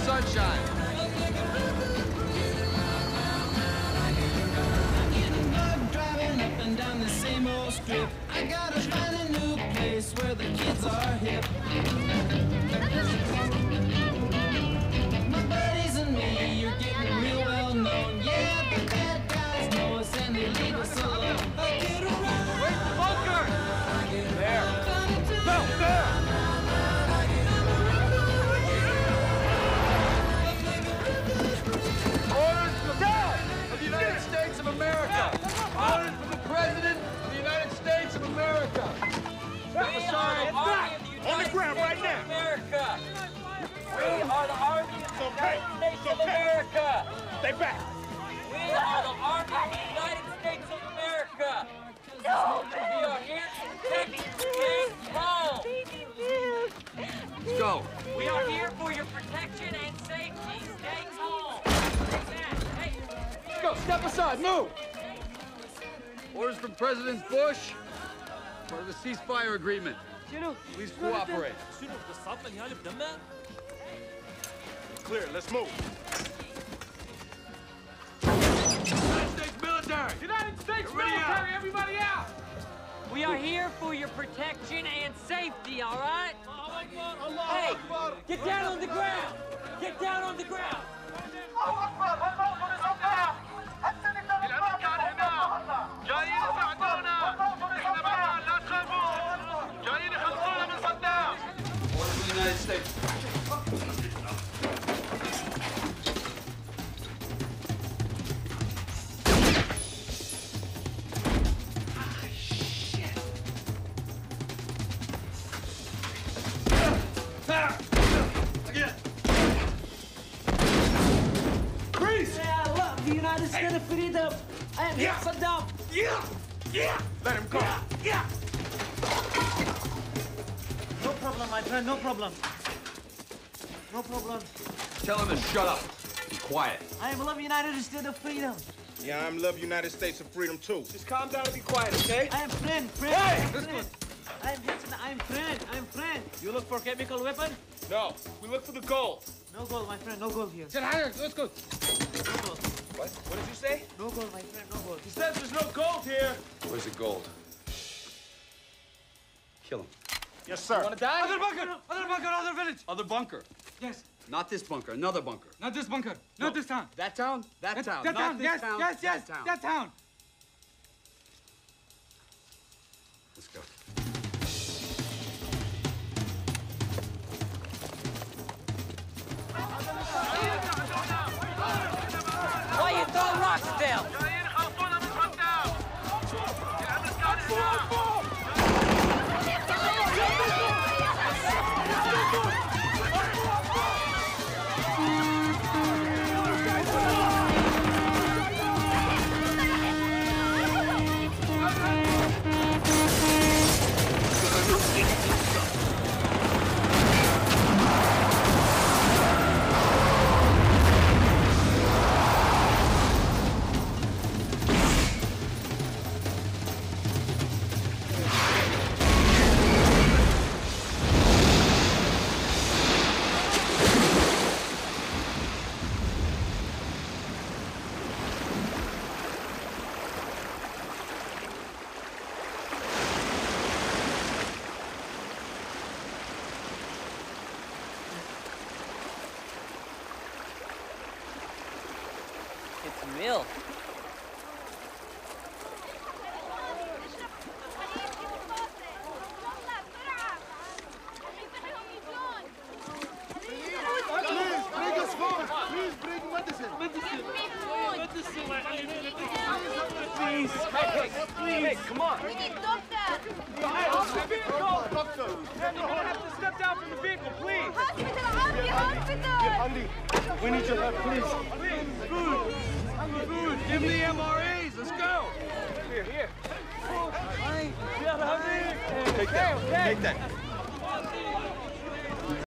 sunshine. Driving up and down the same old strip. I gotta find a new place where the kids are hip. My buddies and me, you're getting real well known. Yeah, the bad guys know us and they leave us alone. I get around. Wait, the bunker! There. No, there! Orders from the United States of America! Orders from the President of the United States of America! Step aside! On the ground right now! America! We are the Army of the United States of America! Stay back! We are the Army of the United States of America! We are here to protect your home! Let's go! We are here for your protection and safety. Stay home! Hey, Let's go! Step aside! Move! Orders from President Bush. Part of the ceasefire agreement. Please cooperate. Clear, let's move. United States military! United States military! Everybody out! we are here for your protection and safety, all right? Hey, get down on the ground! Get down on the ground! United States. Freeze! Yeah, I love the United States of freedom. I am Saddam. Let him go. No problem, my friend, no problem. No problem. Tell him to shut up. Be quiet. I am love United States of freedom. Yeah, I'm love United States of freedom too. Just calm down and be quiet, okay? I am friend. Hey! I'm friend. You look for chemical weapon? No, we look for the gold. No gold, my friend, no gold here. Get higher. Let's go. No gold. What did you say? No gold, my friend, no gold. He says there's no gold here. Where's the gold? Kill him. Yes, sir. Want to die? Other bunker, other village. Other bunker. Yes, Not this bunker. Another bunker. not this bunker, not this town. That town? That town. That Not town, this yes, town. yes, yes, That town. that town. Let's go. Why you throwing rocks down? It's milk. Please. Hey, come on. We need doctor. Doctor. You're gonna have to step down from the vehicle, please. Hospital, hospital. Andy, we need your help, please. Please. Food. Food. Give me the MREs. Let's go. Here. Take that. Okay. Take that.